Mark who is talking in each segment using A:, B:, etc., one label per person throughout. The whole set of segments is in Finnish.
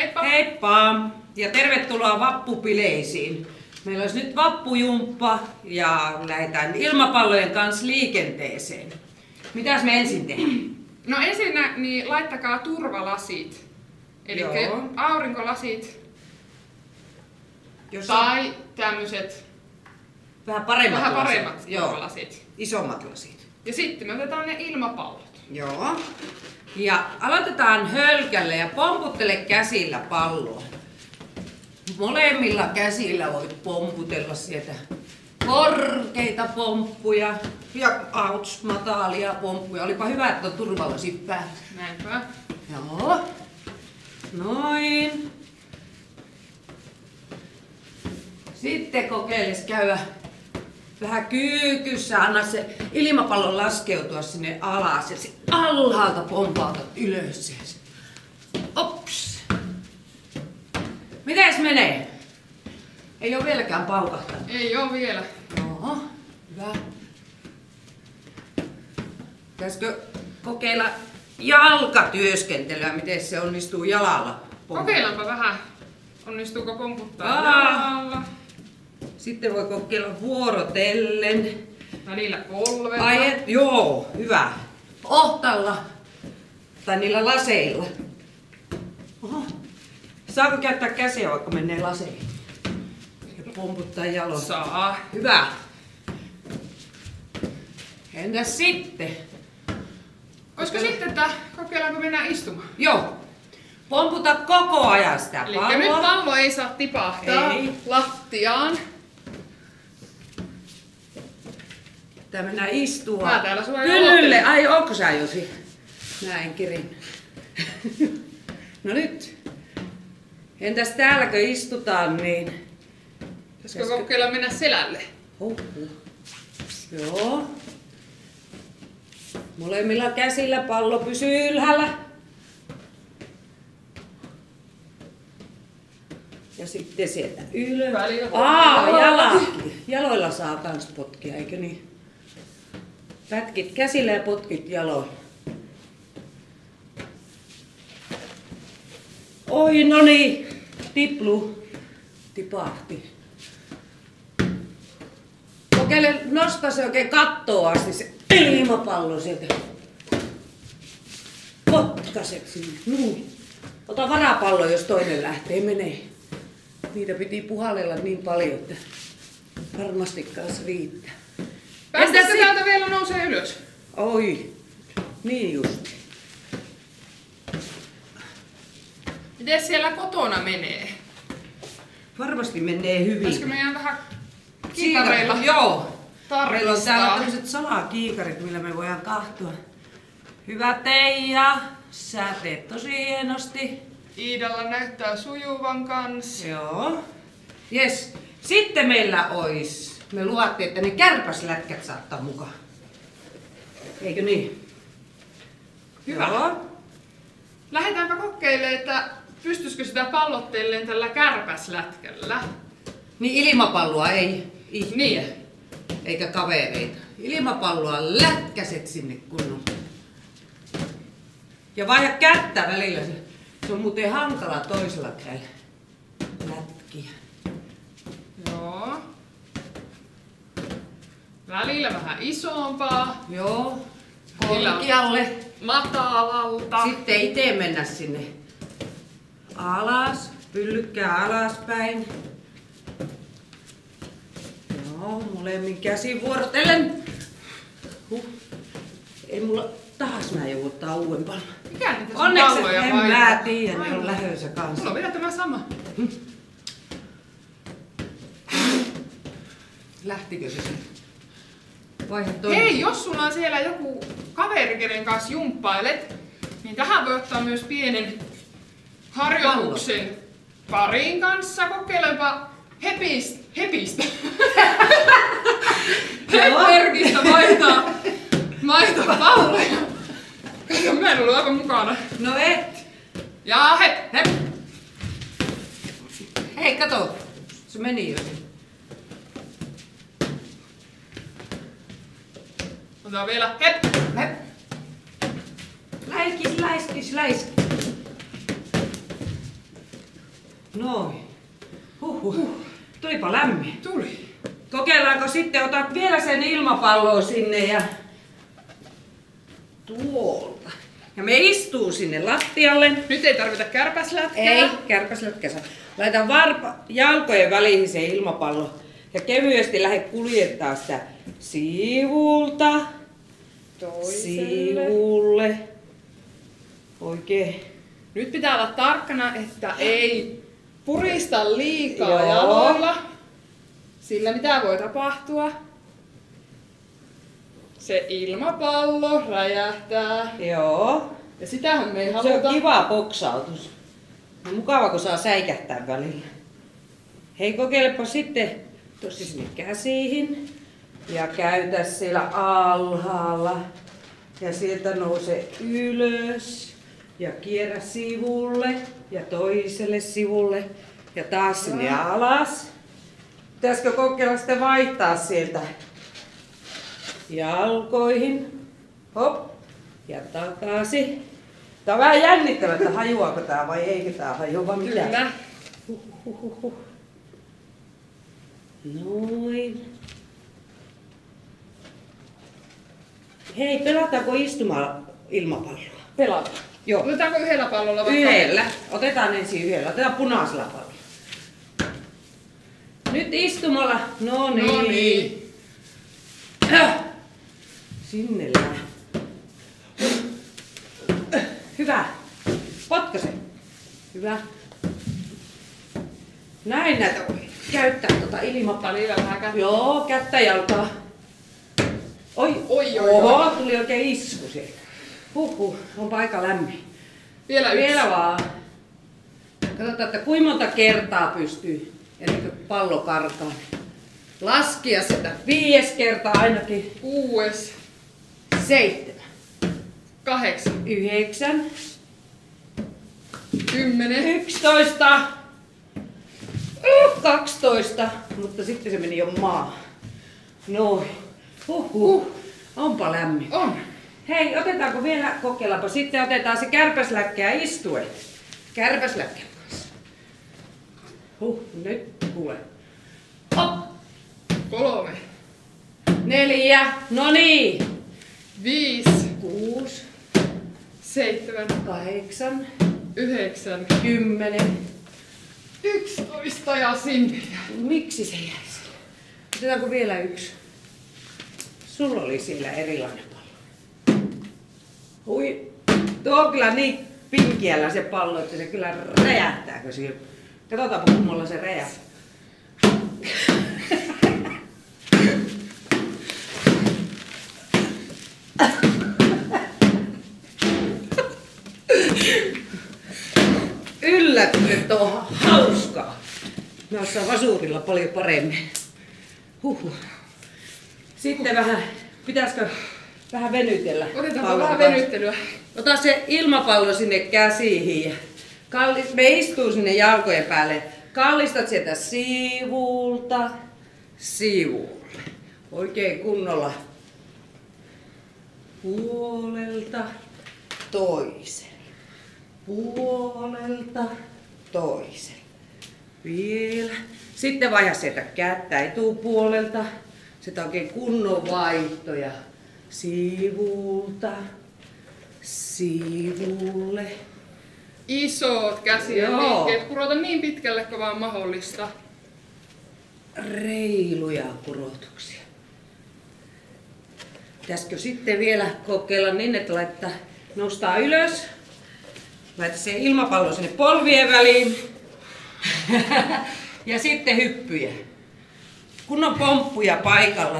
A: Heippa!
B: Heippa! Ja tervetuloa vappupileisiin. Meillä olisi nyt vappujumppa ja lähdetään ilmapallojen kanssa liikenteeseen. Mitäs me ensin tehdään?
A: No ensinnä niin laittakaa turvalasit. Eli aurinkolasit tai tämmöiset
B: vähän paremmat
A: turvalasit.
B: Isommat lasit.
A: Ja sitten me otetaan ne ilmapallot.
B: Joo. Ja aloitetaan hölkälle ja pomputtele käsillä palloa. Molemmilla käsillä voit pomputella sieltä korkeita pomppuja ja matalia pomppuja. Olipa hyvä, että on turvalasit päällä.
A: Näinpä.
B: Joo. Noin. Sitten kokeiles käydä vähän kyykyssä. Anna se ilmapallon laskeutua sinne alas ja alhaalta pompautat ylös. Ops. Mites menee? Ei oo vieläkään paukahtanut.
A: Ei oo vielä.
B: Joo, hyvä. Pitäisikö kokeilla jalkatyöskentelyä, miten se onnistuu jalalla?
A: Kokeillaanpa vähän. Onnistuuko pomputtaa jalalla?
B: Sitten voi kokeilla vuorotellen.
A: Välillä polvella.
B: Joo, hyvä. Ohtalla. Tai niillä laseilla. Oho. Saako käyttää käsiä, vaikka menee laseihin? Ja pomputtaa jaloin.
A: Saa.
B: Hyvä. Entäs sitten?
A: Olisiko sitten, että kokeillaanko mennään istumaan?
B: Joo. Pomputa koko ajan sitä palloa.
A: Eli nyt pallo ei saa tipahtaa lattiaan.
B: Tää mennään istua.
A: Mä täällä sua
B: Pyllylle. Ai, onko sä Josi? Mä en kirin. No nyt. Entäs täälläkö istutaan, niin...
A: Pitäisikö kokeilla mennä selälle?
B: Joo. Molemmilla käsillä pallo pysyy ylhäällä. Ja sitten sieltä ylös. Jaloilla saa kans potkia, eikö niin? Pätkit käsillä ja potkit jaloilla. Oi, no niin. Tipahti. Kokeile, nosta se oikein kattoon asti se ilmapallo sieltä. Potkaset sinne. Noin. Ota varapallo, jos toinen lähtee menee. Niitä piti puhallella niin paljon, että varmasti kanssa riittää.
A: Päästäänkö täältä vielä nousee ylös?
B: Oi, niin just.
A: Miten siellä kotona menee?
B: Varmasti menee hyvin.
A: Pitäisikö meidän vähän kiikareilla
B: Joo.
A: tarkistaa?
B: Meillä on täällä tämmöiset salakiikarit, millä me voidaan kahtua. Hyvä Teija, sä teet tosi hienosti.
A: Iidalla näyttää sujuvan kanssa.
B: Joo. Jes. Sitten meillä me luvattiin, että ne kärpäslätkät saattaa mukaan. Eikö niin?
A: Hyvä.
B: Joo.
A: Lähdetäänpä kokeilemaan, että pystyisikö sitä pallotteleen tällä kärpäslätkällä.
B: Niin ilmapalloa ei ihmiä.
A: Niin.
B: Eikä kavereita. Ilmapalloa lätkäset sinne kunnolla. Ja vaihda kättä välillä. Se on muuten hankala toisella kädellä lätkiä.
A: Joo. Välillä vähän isompaa.
B: Joo. Korkealle.
A: Matalalta.
B: Sitten itse mennä sinne alas. Pyllykkää alaspäin. Joo, molemmin käsin vuorotellen. Ei mulla taas mä joudun ottaa uuden pallon.
A: Mikä niitä sun
B: Onneksi
A: palloja
B: en
A: painaa?
B: mä tiedä, ne on lähössä kanssa.
A: Mulla on vielä tämä sama.
B: Lähtikö se sitten? Vaihda toinen.
A: Hei, jos sulla on siellä joku kaveri, kenen kanssa jumppailet, niin tähän voi ottaa myös pienen harjoituksen parin kanssa. Kokeilepa hepistä. Hepperkistä vaihtaa palloja. Kato, mä en ollut aivan mukana.
B: No et.
A: Ja hep.
B: Hei, kato. Se meni jo.
A: Otetaan vielä hep.
B: Hep. Läiskis. Noin. Tulipa lämmin.
A: Tuli.
B: Kokeillaanko sitten, otat vielä sen ilmapallon sinne ja tuolta. Ja me istuu sinne lattialle.
A: Nyt ei tarvita kärpäslätkää.
B: Ei, kärpäslätkä saa. Laitan jalkojen väliin se ilmapallo ja kevyesti lähde kuljettaa sitä sivulta. Sivulle. Oikein.
A: Nyt pitää olla tarkkana, että ei purista liikaa
B: Joo.
A: jaloilla. Sillä mitä voi tapahtua? Se ilmapallo räjähtää.
B: Joo.
A: Ja sitähän me ei
B: Se
A: haluta.
B: on kiva boksautus. No, mukava kun saa säikähtää välillä. Hei, kokeilepa sitten tosi sinne käsiin. Ja käytä siellä alhaalla. Ja sieltä nouse ylös. Ja kierrä sivulle. Ja toiselle sivulle. Ja taas sinne alas. Pitäisikö kokeilla sitten vaihtaa sieltä jalkoihin. Hop. Ja takaisin. Tää on vähän jännittävää, että hajuaako tää vai eikö tää hajua vai mitä?
A: Kyllä.
B: Noin. Hei, pelataanko istumalla ilmapalloa?
A: Pelata.
B: Joo.
A: Otetaanko yhdellä pallolla vai
B: Yhdellä. Otetaan ensin yhdellä. Otetaan punaisella pallolla. Nyt istumalla. No niin.
A: No niin.
B: Sinne lähtee. Hyvä. Potkaise. Hyvä. Näin näitä voi käyttää ilmapalloa.
A: Välillä vähän kättä.
B: Joo, kättä jalkaa. Oi,
A: Oi.
B: Oho, tuli oikein isku sieltä. Onpa aika lämmin.
A: Vielä yksi.
B: Vielä vaan. Katsotaan, että kuinka monta kertaa pystyy ennen kuin pallo karkaa. Laskia sitä 5 kertaa ainakin.
A: 6,
B: 7,
A: 8,
B: 9,
A: 10.
B: 11, 12, mutta sitten se meni jo maahan. Noin. Onpa lämmin.
A: On.
B: Hei, otetaanko vielä, kokeillaanpa. Sitten otetaan se kärpäsläkkää istuen. Kärpäsläkkän kanssa. Nyt kuule. Hop.
A: 3,
B: 4, no niin.
A: 5,
B: 6,
A: 7,
B: 8,
A: 9,
B: 10.
A: 11 ja sinne.
B: Miksi se jäi sille? Otetaanko vielä yksi? Sulla oli sillä erilainen pallo. Hui. Tuo on kyllä niin pinkiällä se pallo, että se kyllä räjähtääkö siellä. Katsotaanpa kummalla se räjähtää. Yllätty, että on hauskaa. Mä osaan vasurilla paljon paremmin. Sitten vähän, pitäisikö vähän venytellä?
A: Otetaanko vähän venyttelyä?
B: Ota se ilmapallo sinne käsiin ja me istuu sinne jalkojen päälle. Kallistat sieltä sivulta sivulle. Oikein kunnolla. Puolelta toiselle. Puolelta toiselle. Vielä. Sitten vaihda sieltä kättä etupuolelta. Sitä oikein kunnon vaihtoja. Sivulta. Sivulle.
A: Isot käsien
B: Joo.
A: liikkeet. Kurota niin pitkälle kuin vaan mahdollista.
B: Reiluja kurotuksia. Pitäisikö sitten vielä kokeilla niin, että laittaa, nostaa ylös. Laita se ilmapallo sinne polvien väliin. Ja sitten hyppyjä. Kun on pomppuja paikalla.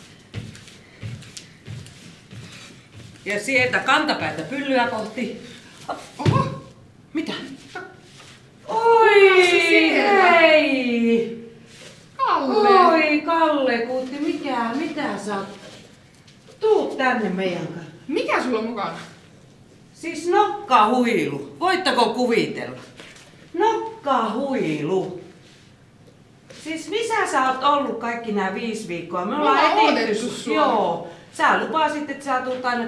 B: Ja sieltä kantapäätä pyllyä kohti.
A: Oho!
B: Mitä? Oi, hei!
A: Kalle!
B: Oi, Kalle, kuutti, mitä sä oot? Tuu tänne meidän kanssa.
A: Mikä sulla on mukana?
B: Siis nokkahuilu. Voittako kuvitella? Nokkahuilu. Siis missä sä oot ollut kaikki nämä 5 viikkoa? Me ollaan
A: odotettu sua.
B: Joo. Sä lupasit, että sä tulet aina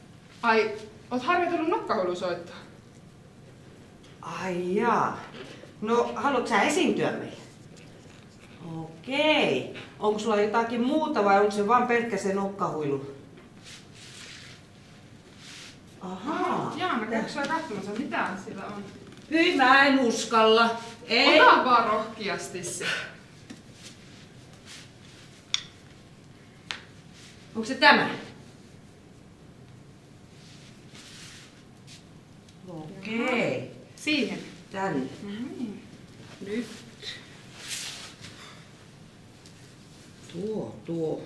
A: Ai, oot harjoitellut nokkahuilusoittoa?
B: Ai jaa. No, haluatko sä esiintyä meille? Okei. Onko sulla jotakin muuta vai onko se vaan pelkkä se nokkahuilu? Ahaa.
A: Jaana, käykö sä katsomassa, mitä sillä on?
B: Hyi, mä en uskalla. Ei.
A: Ota vaan rohkeasti se.
B: Onko se tämä? Okei.
A: Siihen.
B: Tänne.
A: Mm.
B: Nyt. Tuo.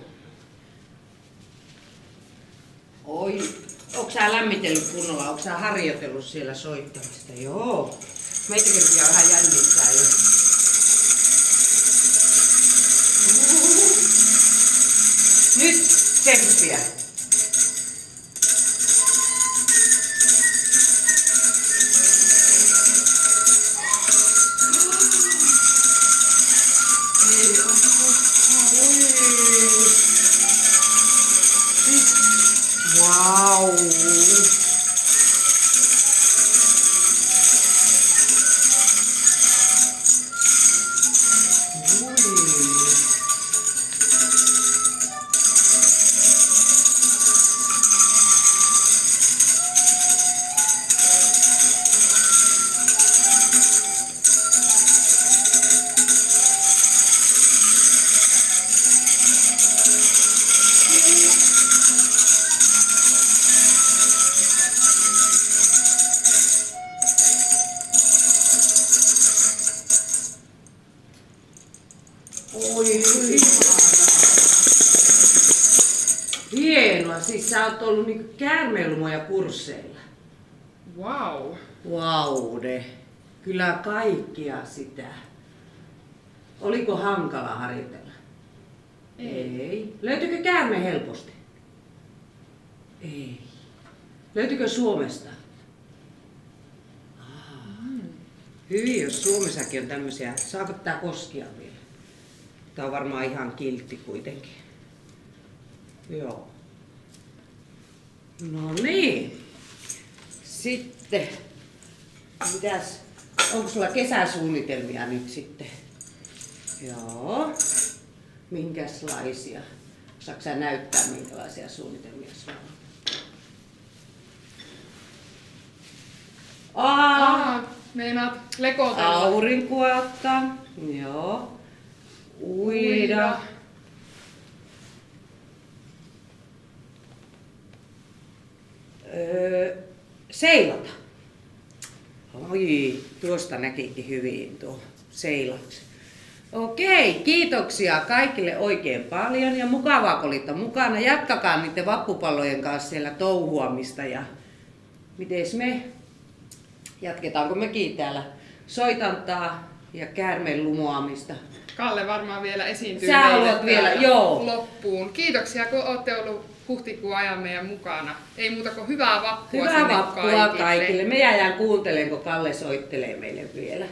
B: Oi, onko sä lämmitellyt kunnolla? Onko sä harjoitellut siellä soittamista? Joo. Meitäkin rupeaa vähän jännittää jo. Nyt tsemppiä. Wow. Oi, hienoa. Siis sä oot ollut niinku käärmeenlumoja kursseilla.
A: Wow.
B: Vaude. Kyllä kaikkia sitä. Oliko hankala harjoitella? Ei. Löytyykö käärme helposti? Ei. Löytyykö Suomesta? Hyvin, jos Suomessakin on tämmöisiä. Saako tää koskia vielä? Tää on varmaan ihan kiltti kuitenkin. Joo. No niin. Sitten. Mitäs? Onko sulla kesäsuunnitelmia nyt sitten? Joo. Minkälaisia? Saatko sä näyttää, minkälaisia suunnitelmia sulla on?
A: Meinaat lekotella.
B: Aurinkoa ottaa. Joo. Uida. Seilata. Oi, tuosta näkikin hyvin tuo seilaus. Okei, kiitoksia kaikille oikein paljon ja mukavaa kun olitte mukana. Jatkakaa niiden vappupallojen kanssa siellä touhuamista ja mites me? Jatketaanko mekin täällä soitantaa ja käärmeen lumoamista?
A: Kalle varmaan vielä esiintyy
B: Sä haluat vielä, joo.
A: loppuun. Kiitoksia kun olette ollut huhtikuun ajan meidän mukana. Ei muuta kuin hyvää vappua
B: Hyvää
A: sinne
B: vappua kaikille. Me jäädään kuuntelemaan, kun Kalle soittelee meille vielä.